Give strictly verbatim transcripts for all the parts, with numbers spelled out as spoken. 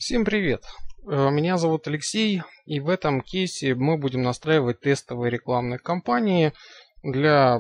Всем привет! Э, Меня зовут Алексей, и в этом кейсе мы будем настраивать тестовые рекламные кампании для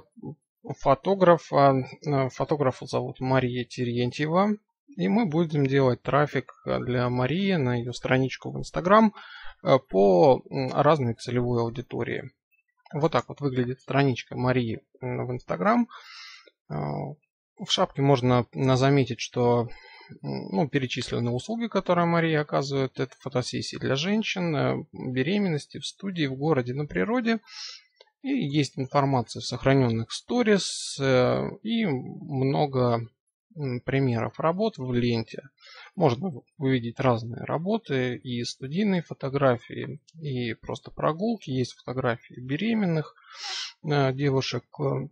фотографа. Э, Фотографа зовут Мария Терентьева, и мы будем делать трафик для Марии на ее страничку в Инстаграм э, по м, разной целевой аудитории. Вот так вот выглядит страничка Марии м, в Инстаграм. Э, В шапке можно м, заметить, что ну, перечислены услуги, которые Мария оказывает. Это фотосессии для женщин, э, беременности, в студии, в городе, на природе. И есть информация в сохраненных сторис э, и много м, примеров работ в ленте. Можно увидеть разные работы, и студийные фотографии, и просто прогулки. Есть фотографии беременных э, девушек.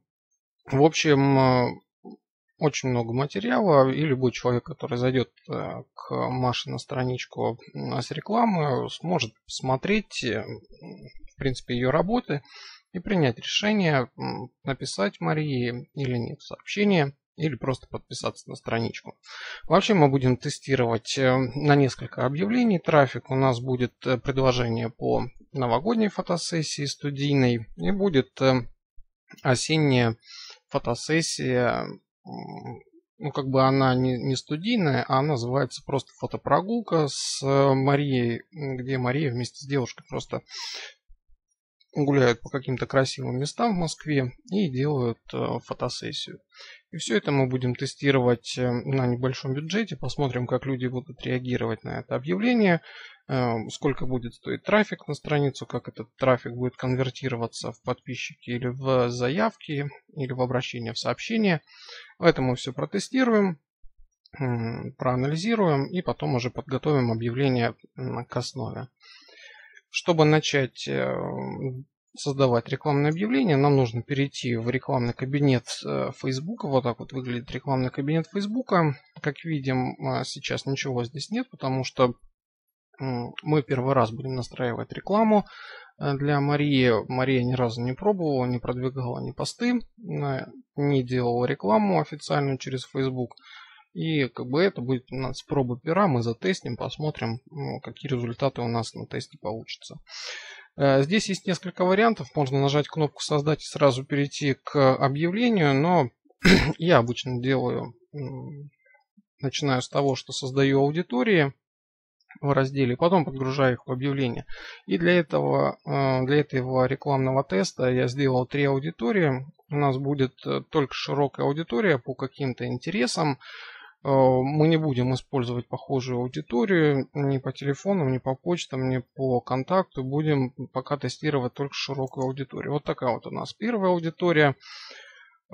В общем, э, очень много материала, и любой человек, который зайдет э, к Маше на страничку э, с рекламой, сможет посмотреть, э, в принципе, ее работы и принять решение, м, написать Марии или нет сообщение, или просто подписаться на страничку. Вообще мы будем тестировать э, на несколько объявлений трафик. У нас будет э, предложение по новогодней фотосессии студийной и будет э, осенняя фотосессия. Ну, как бы она не, не студийная, а она называется просто фотопрогулка с Марией, где Мария вместе с девушкой просто гуляют по каким-то красивым местам в Москве и делают э, фотосессию. И все это мы будем тестировать э, на небольшом бюджете, посмотрим, как люди будут реагировать на это объявление, э, сколько будет стоить трафик на страницу, как этот трафик будет конвертироваться в подписчики или в заявки, или в обращения в сообщения. Это мы все протестируем, м, проанализируем и потом уже подготовим объявление м, к основе. Чтобы начать э, создавать рекламное объявление, нам нужно перейти в рекламный кабинет э, Facebook. Вот так вот выглядит рекламный кабинет Facebook. Как видим, э, сейчас ничего здесь нет, потому что м, мы первый раз будем настраивать рекламу э, для Марии. Мария ни разу не пробовала, не продвигала ни посты, э, не делала рекламу официальную через Facebook. И как бы это будет у нас проба пера, мы затестим, посмотрим, ну, какие результаты у нас на тесте получатся. Э, Здесь есть несколько вариантов, можно нажать кнопку «Создать» и сразу перейти к объявлению, но я обычно делаю, м, начинаю с того, что создаю аудитории в разделе, потом подгружаю их в объявление. И для этого, э, для этого рекламного теста я сделал три аудитории. У нас будет э, только широкая аудитория по каким-то интересам. Э, Мы не будем использовать похожую аудиторию ни по телефонам, ни по почтам, ни по контакту. Будем пока тестировать только широкую аудиторию. Вот такая вот у нас первая аудитория. Э,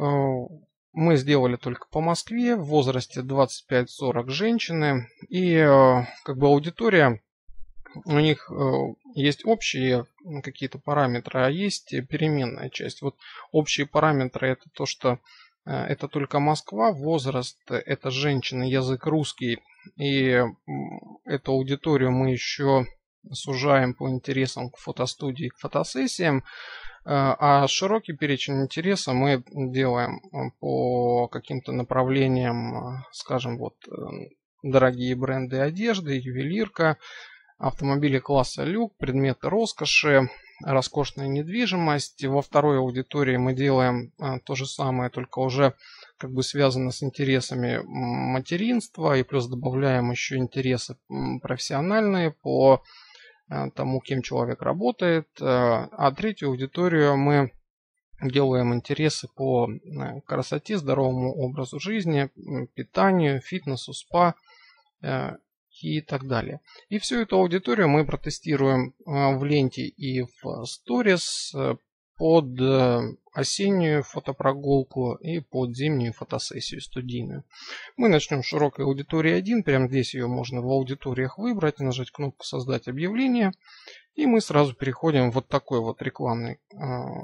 Мы сделали только по Москве, в возрасте двадцать пять сорок женщины. И э, как бы аудитория, у них э, есть общие какие-то параметры, а есть переменная часть. Вот общие параметры — это то, что э, это только Москва, возраст, это женщины, язык русский. И м, эту аудиторию мы еще сужаем по интересам к фотостудии, к фотосессиям. Э, А широкий перечень интереса мы делаем э, по каким-то направлениям, э, скажем, вот э, дорогие бренды одежды, ювелирка, автомобили класса люк, предметы роскоши, роскошная недвижимость. Во второй аудитории мы делаем а, то же самое, только уже как бы связано с интересами материнства, и плюс добавляем еще интересы м, профессиональные по а, тому, кем человек работает. А а третью аудиторию мы делаем интересы по э, красоте, здоровому образу жизни, м, питанию, фитнесу, спа э, и так далее. И всю эту аудиторию мы протестируем э, в ленте и в сторис э, под э, осеннюю фотопрогулку и под зимнюю фотосессию студийную. Мы начнем с широкой аудитории один. Прямо здесь ее можно в аудиториях выбрать, нажать кнопку «Создать объявление». И мы сразу переходим в вот такой вот рекламный э,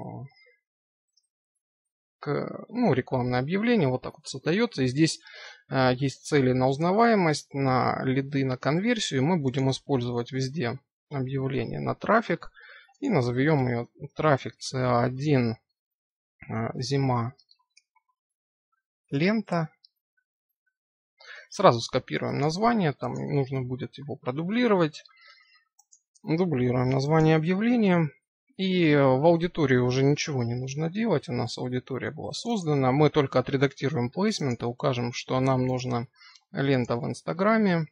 к, ну, рекламное объявление. Вот так вот создается. И здесь э, есть цели на узнаваемость, на лиды, на конверсию. Мы будем использовать везде объявление на трафик. И назовем ее трафик си один э, зима лента. Сразу скопируем название, там нужно будет его продублировать. Дублируем название объявления. И в аудитории уже ничего не нужно делать. У нас аудитория была создана. Мы только отредактируем плейсмент и укажем, что нам нужна лента в Инстаграме.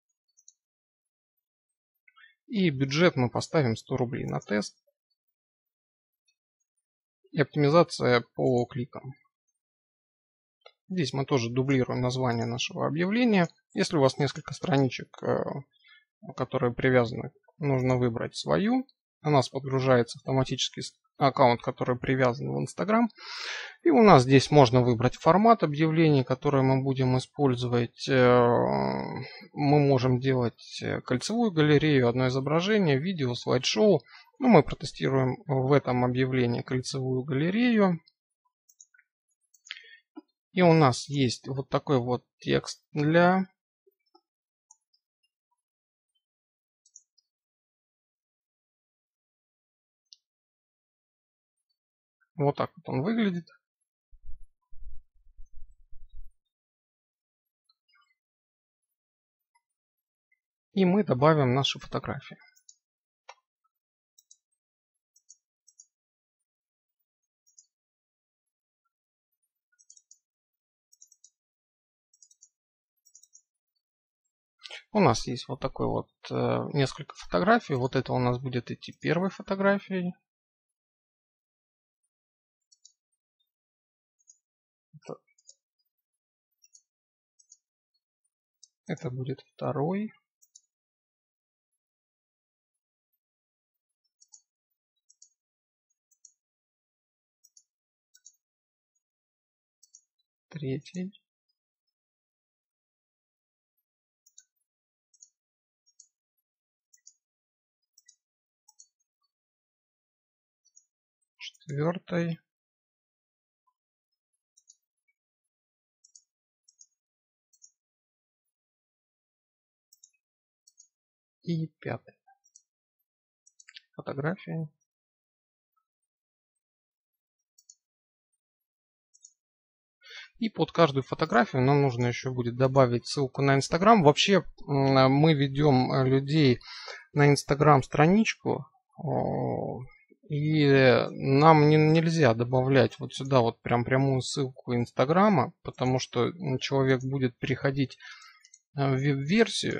И бюджет мы поставим сто рублей на тест. И оптимизация по кликам. Здесь мы тоже дублируем название нашего объявления. Если у вас несколько страничек, которые привязаны, нужно выбрать свою. У нас подгружается автоматически аккаунт, который привязан в Instagram. И у нас здесь можно выбрать формат объявлений, который мы будем использовать. Мы можем делать кольцевую галерею, одно изображение, видео, слайд-шоу. Ну, мы протестируем в этом объявлении кольцевую галерею. И у нас есть вот такой вот текст для вот так вот он выглядит. И мы добавим наши фотографии. У нас есть вот такой вот э, несколько фотографий. Вот это у нас будет идти первой фотографией. Это, это будет второй. Третий. Четвертый. И пятый. Фотографии. И под каждую фотографию нам нужно еще будет добавить ссылку на Инстаграм. Вообще мы ведем людей на Инстаграм страничку. И нам не, нельзя добавлять вот сюда вот прям прямую ссылку Инстаграма, потому что человек будет переходить в веб-версию.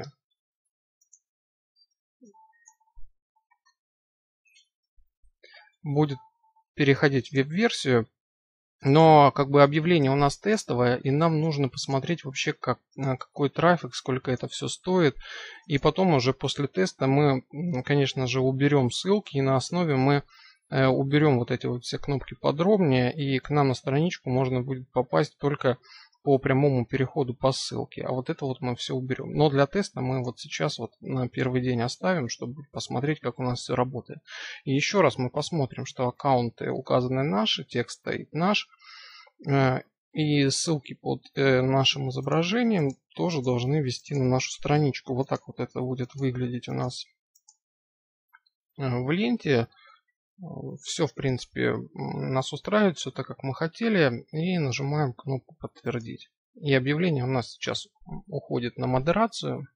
Будет переходить в веб-версию. Но как бы объявление у нас тестовое, и нам нужно посмотреть вообще, как, какой трафик, сколько это все стоит. И потом уже после теста мы, конечно же, уберем ссылки, и на основе мы э, уберем вот эти вот все кнопки подробнее, и к нам на страничку можно будет попасть только по прямому переходу по ссылке. А вот это вот мы все уберем. Но для теста мы вот сейчас вот на первый день оставим, чтобы посмотреть, как у нас все работает. И еще раз мы посмотрим, что аккаунты указаны наши, текст стоит наш. И ссылки под нашим изображением тоже должны вести на нашу страничку. Вот так вот это будет выглядеть у нас в ленте. Все, в принципе, нас устраивает, все так, как мы хотели. И нажимаем кнопку «Подтвердить». И объявление у нас сейчас уходит на модерацию.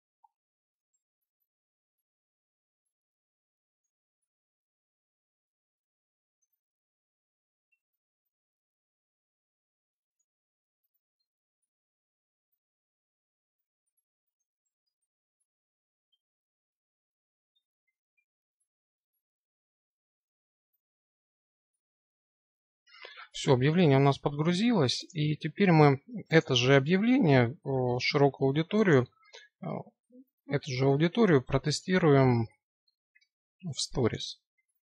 Все, объявление у нас подгрузилось, и теперь мы это же объявление, широкую аудиторию, эту же аудиторию протестируем в сторис.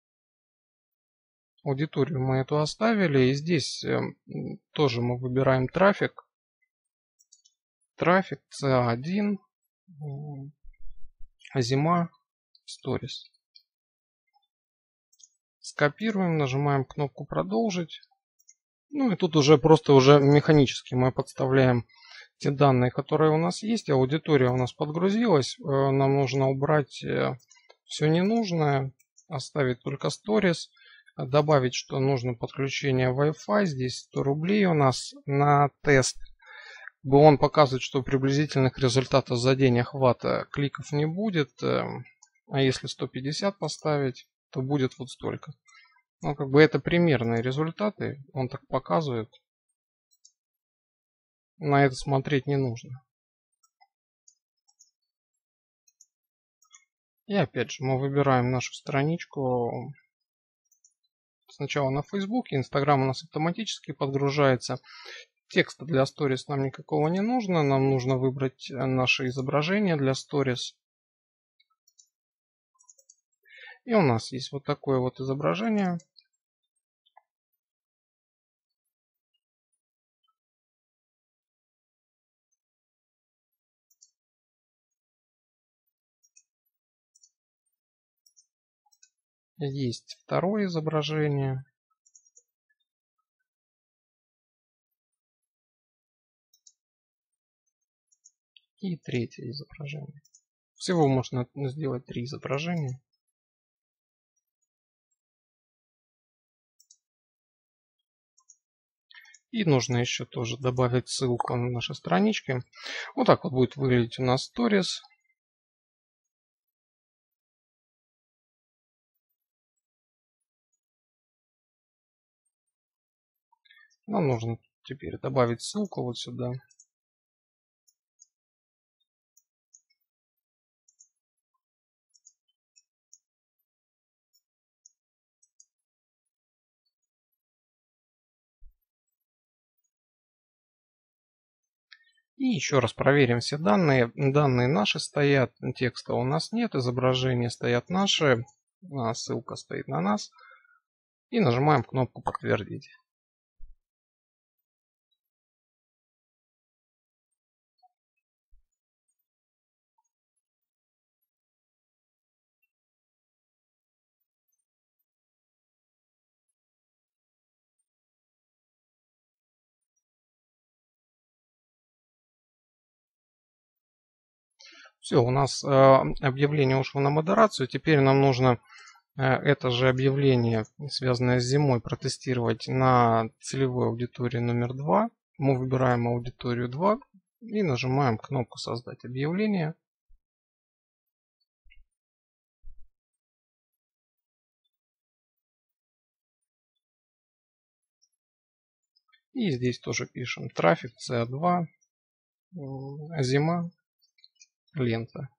Аудиторию мы эту оставили, и здесь тоже мы выбираем трафик. Трафик си один, зима, сторис. Скопируем, нажимаем кнопку «Продолжить». Ну и тут уже просто уже механически мы подставляем те данные, которые у нас есть. Аудитория у нас подгрузилась. Нам нужно убрать все ненужное, оставить только сторис, добавить, что нужно подключение Wi-Fi. Здесь сто рублей у нас на тест. Он показывает, что приблизительных результатов за день охвата кликов не будет. А если сто пятьдесят поставить, то будет вот столько. Ну, как бы это примерные результаты. Он так показывает. На это смотреть не нужно. И опять же, мы выбираем нашу страничку. Сначала на Facebook, Instagram у нас автоматически подгружается. Текста для Stories нам никакого не нужно. Нам нужно выбрать наше изображение для Stories. И у нас есть вот такое вот изображение. Есть второе изображение. И третье изображение. Всего можно сделать три изображения. И нужно еще тоже добавить ссылку на наши странички. Вот так вот будет выглядеть у нас Stories. Нам нужно теперь добавить ссылку вот сюда. И еще раз проверим все данные. Данные наши стоят, текста у нас нет, изображения стоят наши, ссылка стоит на нас. И нажимаем кнопку «Подтвердить». Все, у нас э, объявление ушло на модерацию. Теперь нам нужно э, это же объявление, связанное с зимой, протестировать на целевой аудитории номер два. Мы выбираем аудиторию два и нажимаем кнопку «Создать объявление». И здесь тоже пишем трафик си эй два, зима, лента.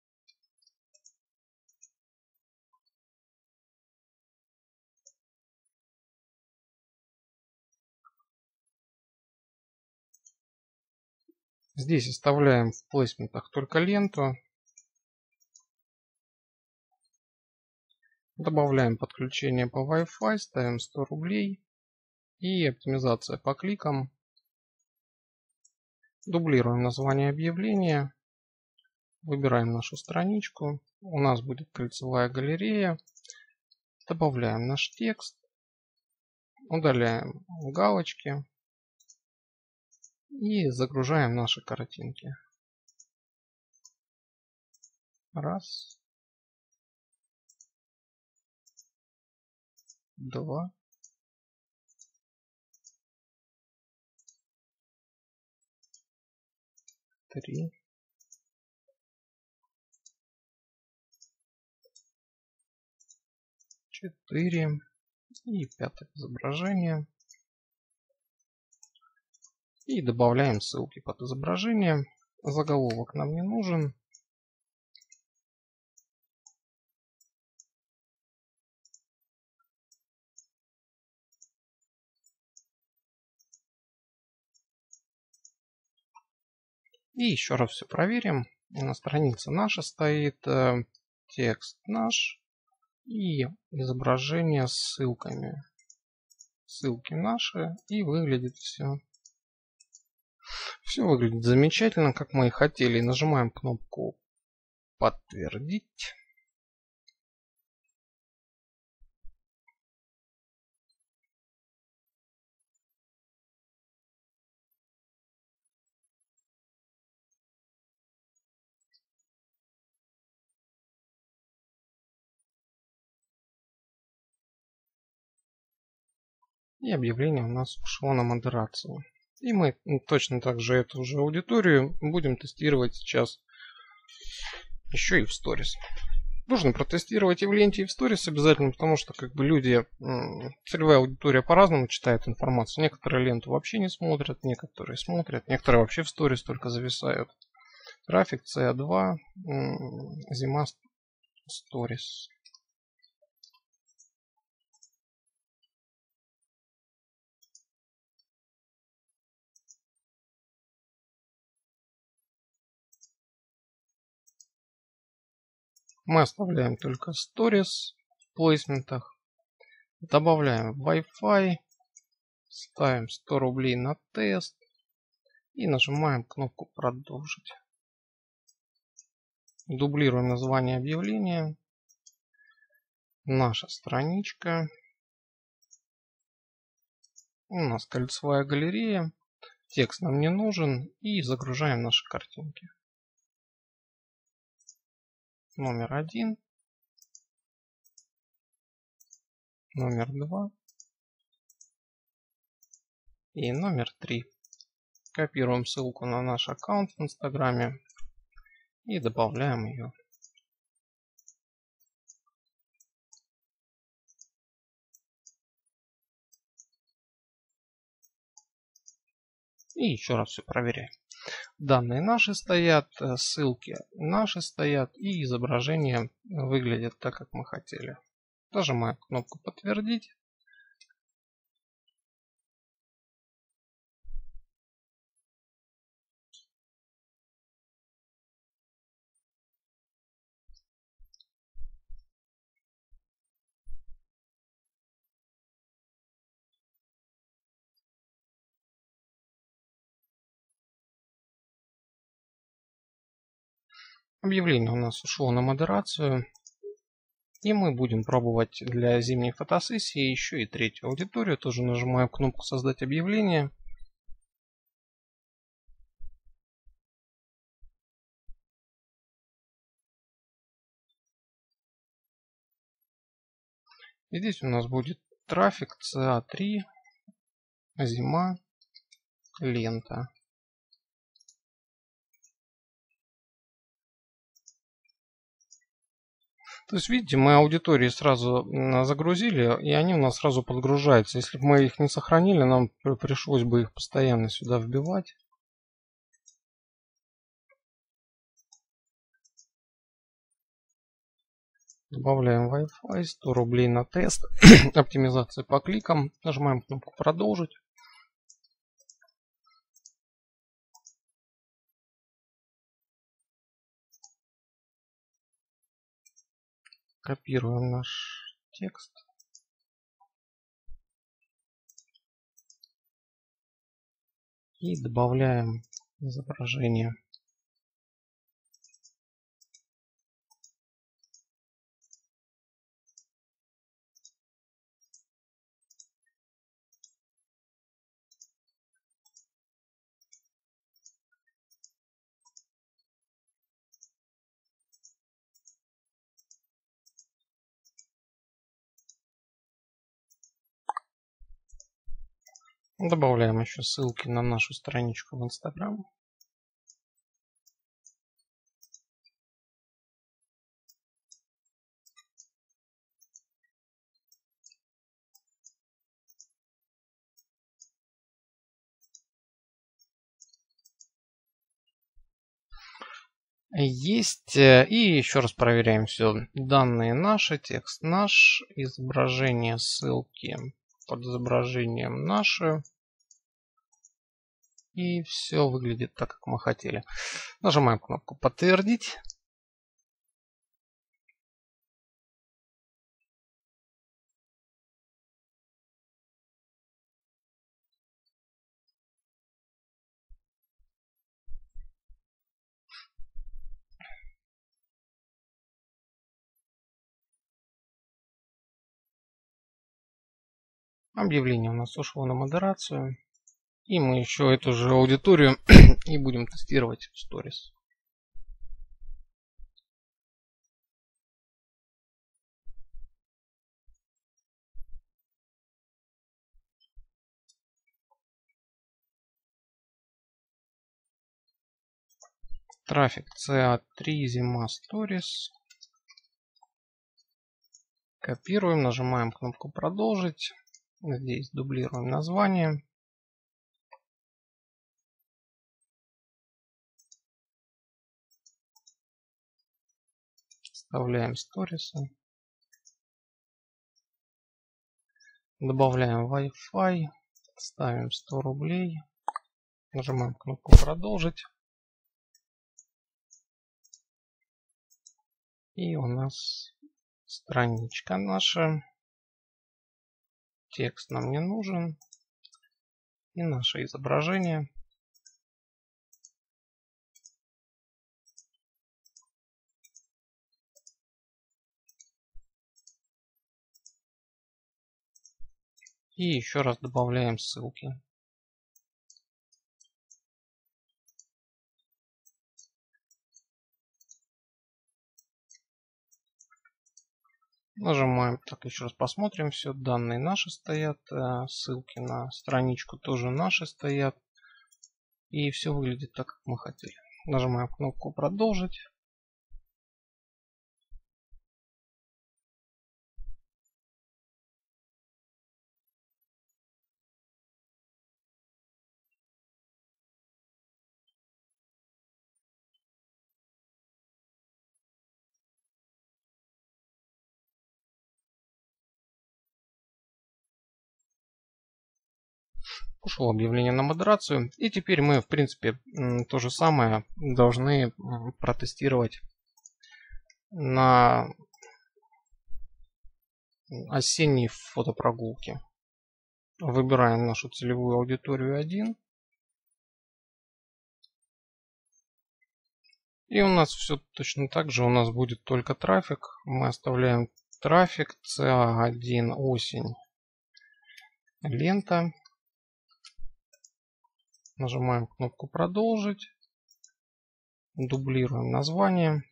Здесь оставляем в плейсментах только ленту. Добавляем подключение по Wi-Fi, ставим сто рублей. И оптимизация по кликам. Дублируем название объявления. Выбираем нашу страничку. У нас будет кольцевая галерея. Добавляем наш текст. Удаляем галочки. И загружаем наши картинки. Раз. Два. Три. Четыре. И пятое изображение. И добавляем ссылки под изображение. Заголовок нам не нужен. И еще раз все проверим. На странице наша стоит, э, текст наш и изображение с ссылками. Ссылки наши, и выглядит все. Все выглядит замечательно, как мы и хотели. Нажимаем кнопку «Подтвердить». И объявление у нас ушло на модерацию. И мы точно так же эту же аудиторию будем тестировать сейчас еще и в сторис. Нужно протестировать и в ленте, и в сторис обязательно, потому что как бы люди, целевая аудитория по-разному читает информацию. Некоторые ленту вообще не смотрят, некоторые смотрят, некоторые вообще в сторис только зависают. Трафик си эй два, зима сторис. Мы оставляем только сторис в плейсментах. Добавляем Wi-Fi. Ставим сто рублей на тест. И нажимаем кнопку «Продолжить». Дублируем название объявления. Наша страничка. У нас кольцевая галерея. Текст нам не нужен. И загружаем наши картинки. Номер один. Номер два. И номер три. Копируем ссылку на наш аккаунт в Инстаграме. И добавляем ее. И еще раз все проверяем. Данные наши стоят, ссылки наши стоят, и изображение выглядит так, как мы хотели. Нажимаем кнопку «Подтвердить». Объявление у нас ушло на модерацию. И мы будем пробовать для зимней фотосессии еще и третью аудиторию. Тоже нажимаем кнопку «Создать объявление». И здесь у нас будет трафик си эй три, зима, лента. То есть, видите, мы аудитории сразу загрузили, и они у нас сразу подгружаются. Если бы мы их не сохранили, нам пришлось бы их постоянно сюда вбивать. Добавляем Wi-Fi, сто рублей на тест. Оптимизация по кликам. Нажимаем кнопку «Продолжить». Копируем наш текст. И добавляем изображение. Добавляем еще ссылки на нашу страничку в Инстаграм. Есть. И еще раз проверяем все. Данные наши, текст наш, изображение, ссылки под изображением наши. И все выглядит так, как мы хотели. Нажимаем кнопку «Подтвердить». Объявление у нас ушло на модерацию. И мы еще эту же аудиторию и будем тестировать в сторис. Трафик си эй три зима Stories. Копируем, нажимаем кнопку продолжить. Здесь дублируем название. Вставляем сторисы. Добавляем Wi-Fi. Ставим сто рублей. Нажимаем кнопку продолжить. И у нас страничка наша. Текст нам не нужен. И наше изображение. И еще раз добавляем ссылки. Нажимаем, так еще раз посмотрим все. Данные наши стоят, ссылки на страничку тоже наши стоят. И все выглядит так, как мы хотели. Нажимаем кнопку продолжить. Ушел объявление на модерацию. И теперь мы, в принципе, то же самое должны протестировать на осенней фотопрогулке. Выбираем нашу целевую аудиторию один. И у нас все точно так же. У нас будет только трафик. Мы оставляем трафик си эй один осень. Лента. Нажимаем кнопку продолжить. Дублируем название.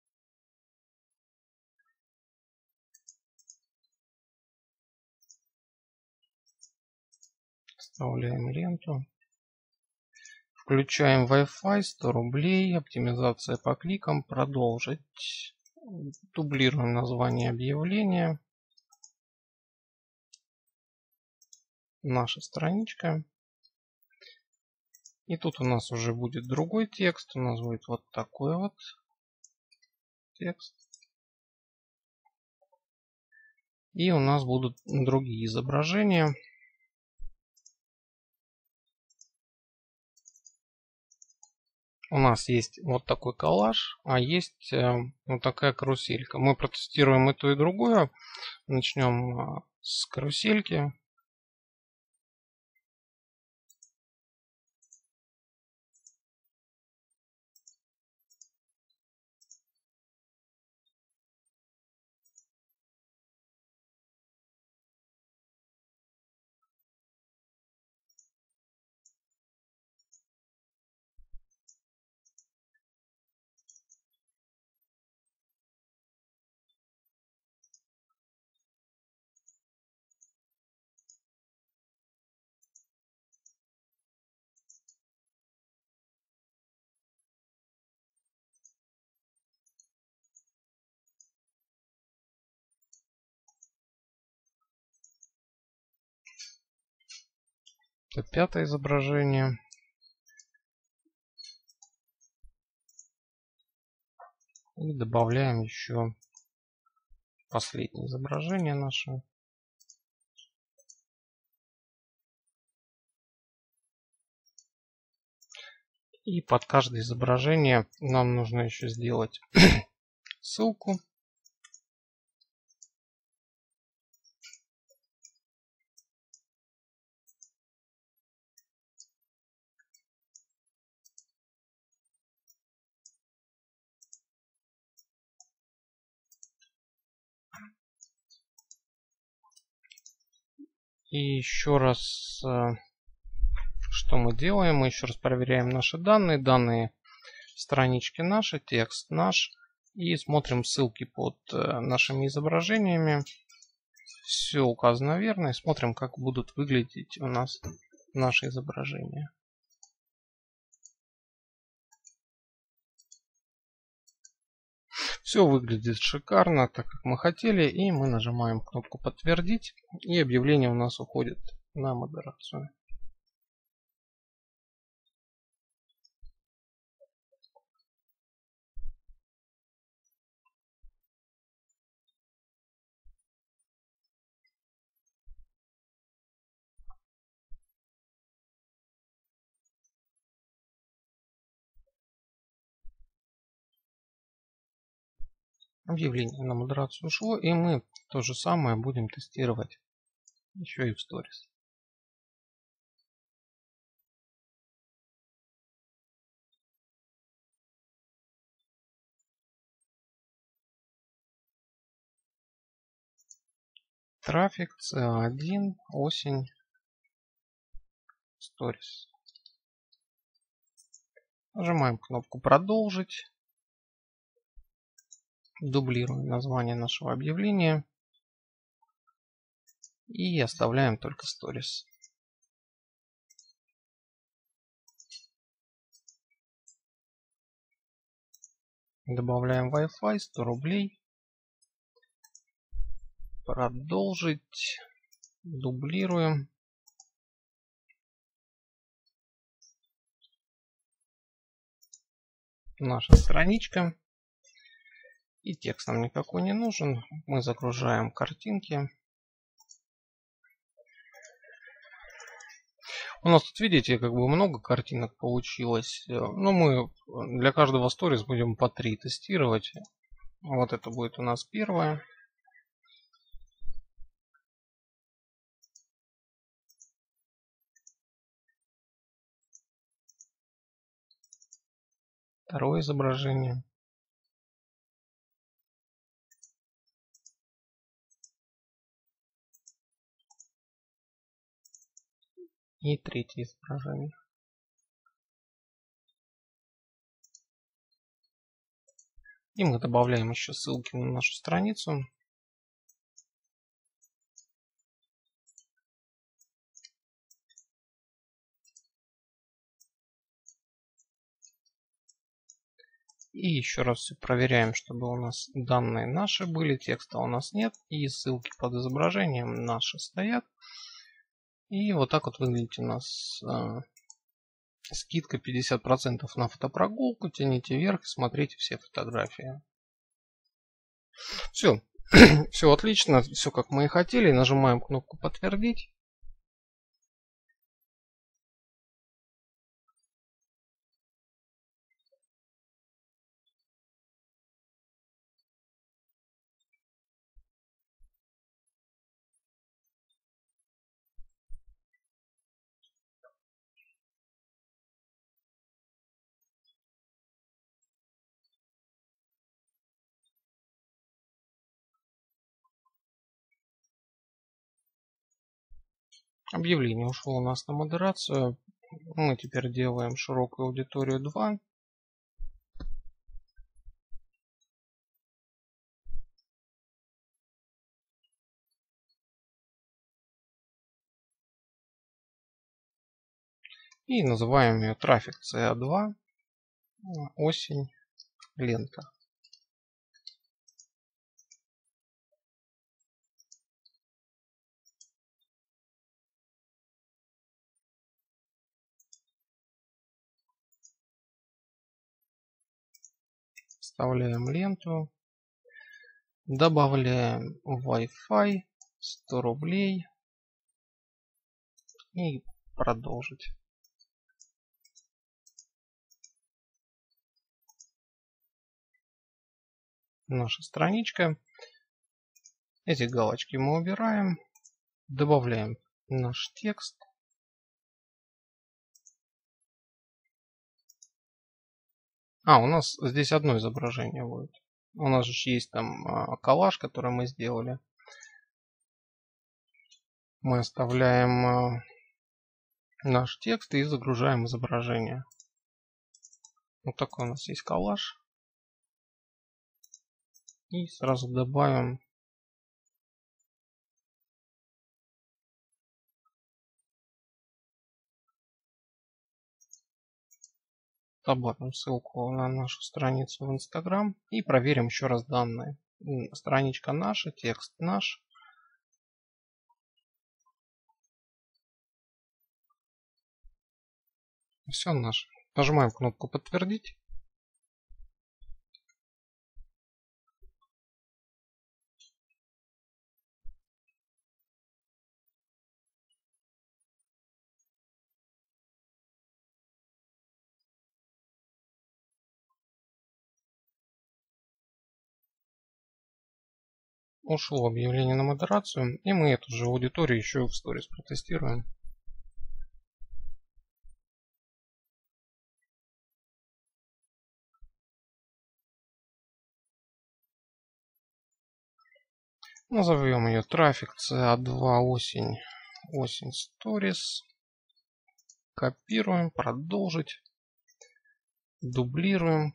Вставляем ленту. Включаем Wi-Fi, сто рублей. Оптимизация по кликам. Продолжить. Дублируем название объявления. Наша страничка. И тут у нас уже будет другой текст. У нас будет вот такой вот текст. И у нас будут другие изображения. У нас есть вот такой коллаж, а есть вот такая каруселька. Мы протестируем и то, и другое. Начнем с карусельки. Это пятое изображение. И добавляем еще последнее изображение наше. И под каждое изображение нам нужно еще сделать ссылку. И еще раз, что мы делаем? Мы еще раз проверяем наши данные. Данные странички наши, текст наш. И смотрим ссылки под нашими изображениями. Все указано верно. И смотрим, как будут выглядеть у нас наши изображения. Все выглядит шикарно, так как мы хотели, и мы нажимаем кнопку подтвердить, и объявление у нас уходит на модерацию. Объявление на модерацию ушло, и мы то же самое будем тестировать еще и в сторис. Трафик, си один, осень, сторис. Нажимаем кнопку продолжить. Дублируем название нашего объявления. И оставляем только сторис. Добавляем Wi-Fi, сто рублей. Продолжить. Дублируем. Наша страничка. И текст нам никакой не нужен. Мы загружаем картинки. У нас тут, видите, как бы много картинок получилось. Но мы для каждого сторис будем по три тестировать. Вот это будет у нас первая. Второе изображение. И третье изображение. И мы добавляем еще ссылки на нашу страницу. И еще раз все проверяем, чтобы у нас данные наши были, текста у нас нет. И ссылки под изображением наши стоят. И вот так вот выглядит у нас э, скидка пятьдесят процентов на фотопрогулку. Тяните вверх и смотрите все фотографии. Все. Все отлично. Все как мы и хотели. Нажимаем кнопку подтвердить. Объявление ушло у нас на модерацию. Мы теперь делаем широкую аудиторию два. И называем ее трафик си два. Осень. Лента. Вставляем ленту. Добавляем Wi-Fi. сто рублей. И продолжить. Наша страничка. Эти галочки мы убираем. Добавляем наш текст. А, у нас здесь одно изображение будет. У нас же есть там коллаж, который мы сделали. Мы оставляем наш текст и загружаем изображение. Вот такой у нас есть коллаж. И сразу добавим добавим ссылку на нашу страницу в Instagram и проверим еще раз данные. Страничка наша, текст наш. Все наше. Нажимаем кнопку «Подтвердить». Ушло объявление на модерацию, и мы эту же аудиторию еще в сторис протестируем. Назовем ее трафик си эй два осень, осень сторис. Копируем, продолжить, дублируем.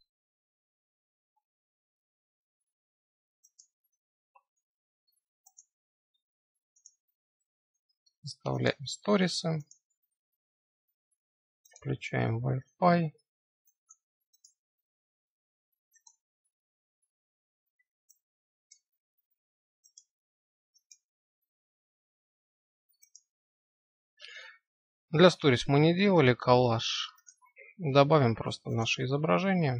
Вставляем сторисы. Включаем Wi-Fi. Для сторис мы не делали коллаж. Добавим просто наше изображение.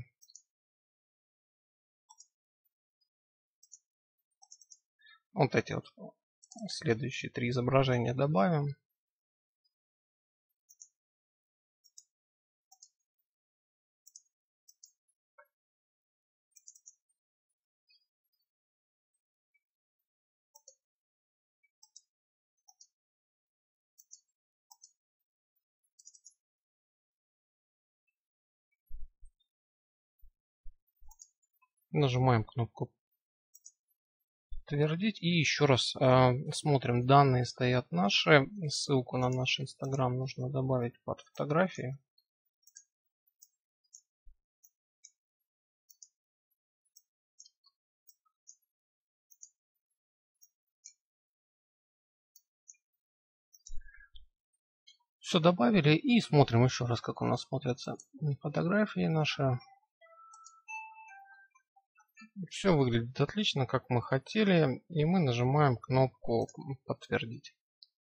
Вот эти вот следующие три изображения добавим. Нажимаем кнопку «Подтвердить». И еще раз э, смотрим, данные стоят наши. Ссылку на наш Instagram нужно добавить под фотографией. Все добавили и смотрим еще раз, как у нас смотрятся фотографии наши. Все выглядит отлично, как мы хотели, и мы нажимаем кнопку «Подтвердить».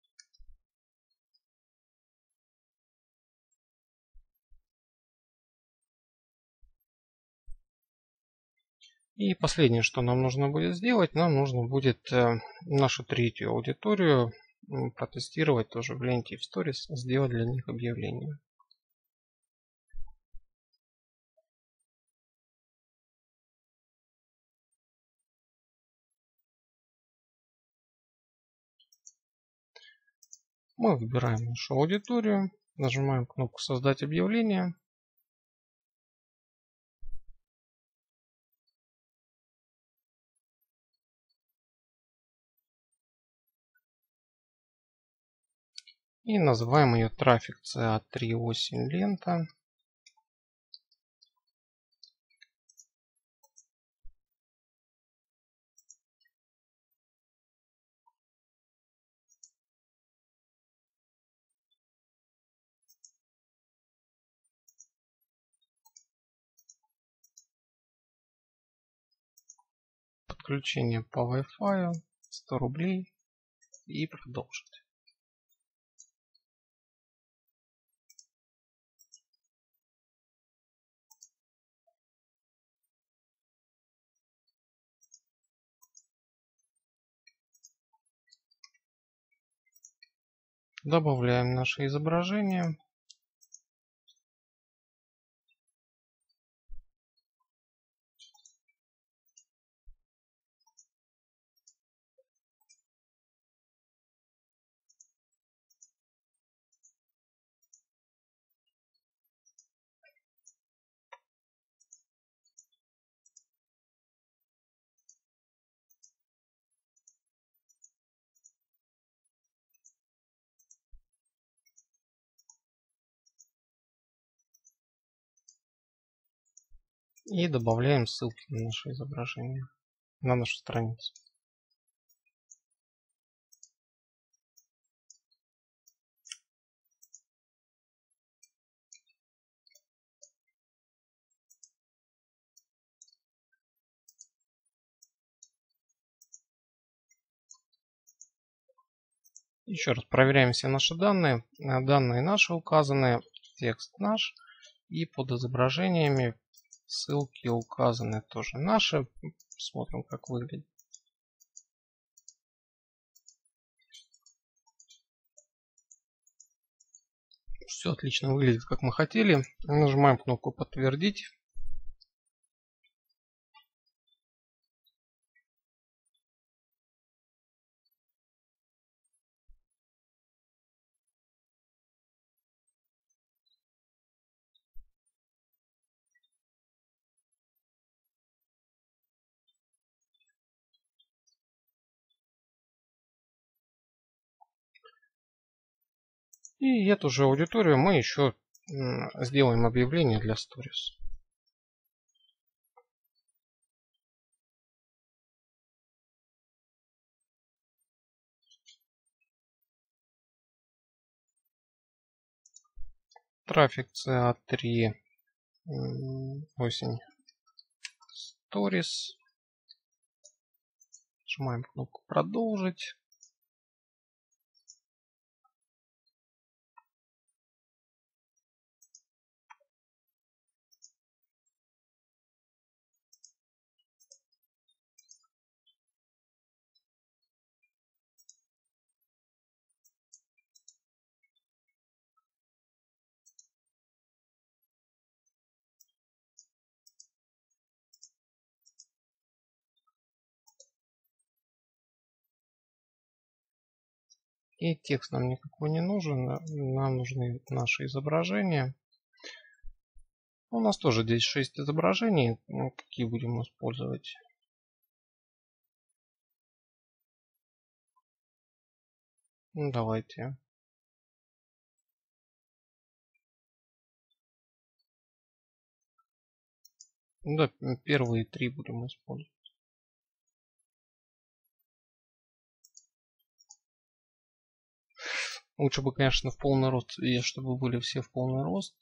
И последнее, что нам нужно будет сделать, нам нужно будет э, нашу третью аудиторию э, протестировать тоже в ленте и в сторис, сделать для них объявление. Мы выбираем нашу аудиторию, нажимаем кнопку «Создать объявление». И называем ее трафик си эй три осень лента. Подключение по Wi-Fi, сто рублей и продолжить. Добавляем наше изображение. И добавляем ссылки на наше изображение, на нашу страницу. Еще раз проверяем все наши данные. Данные наши указаны, текст наш. И под изображениями ссылки указаны тоже наши. Смотрим, как выглядит. Все отлично выглядит, как мы хотели. Нажимаем кнопку «Подтвердить». И эту же аудиторию мы еще сделаем объявление для Stories. Трафик си эй три осень Stories. Нажимаем кнопку «Продолжить». И текст нам никакой не нужен, нам нужны наши изображения. У нас тоже здесь шесть изображений, какие будем использовать. Ну, давайте. Да, первые три будем использовать. Лучше бы, конечно, в полный рост, и чтобы были все в полный рост.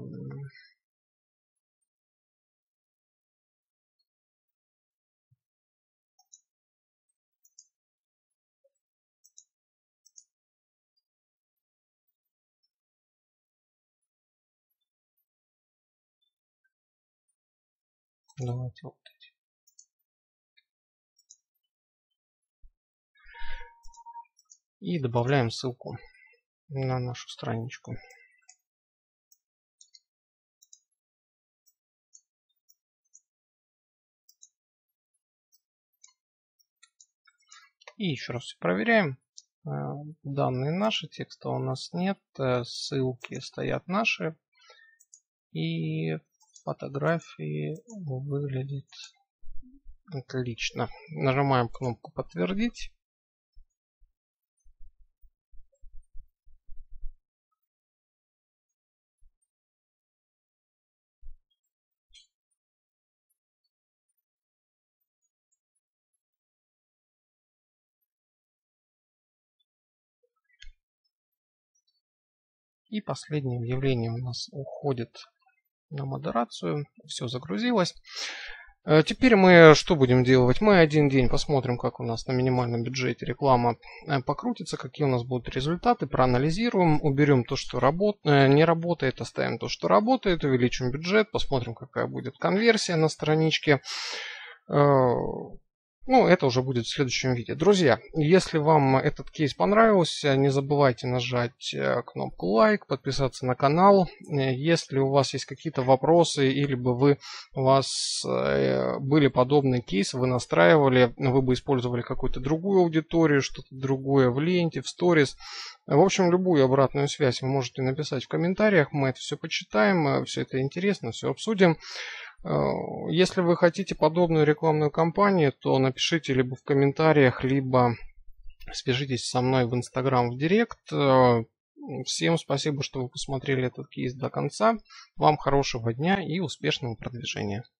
Давайте вот эти. И добавляем ссылку на нашу страничку. И еще раз все проверяем. Данные наши, текста у нас нет, ссылки стоят наши. И фотографии выглядит отлично. Нажимаем кнопку «Подтвердить». И последнее объявление у нас уходит на модерацию. Все загрузилось. Теперь мы что будем делать? Мы один день посмотрим, как у нас на минимальном бюджете реклама покрутится, какие у нас будут результаты, проанализируем, уберем то, что работ... не работает, оставим то, что работает, увеличим бюджет, посмотрим, какая будет конверсия на страничке. Ну, это уже будет в следующем видео. Друзья, если вам этот кейс понравился, не забывайте нажать кнопку лайк, подписаться на канал. Если у вас есть какие-то вопросы, или бы вы, у вас были подобные кейсы, вы настраивали, вы бы использовали какую-то другую аудиторию, что-то другое в ленте, в сторис. В общем, любую обратную связь вы можете написать в комментариях. Мы это все почитаем, все это интересно, все обсудим. Если вы хотите подобную рекламную кампанию, то напишите либо в комментариях, либо свяжитесь со мной в Instagram в Директ. Всем спасибо, что вы посмотрели этот кейс до конца. Вам хорошего дня и успешного продвижения.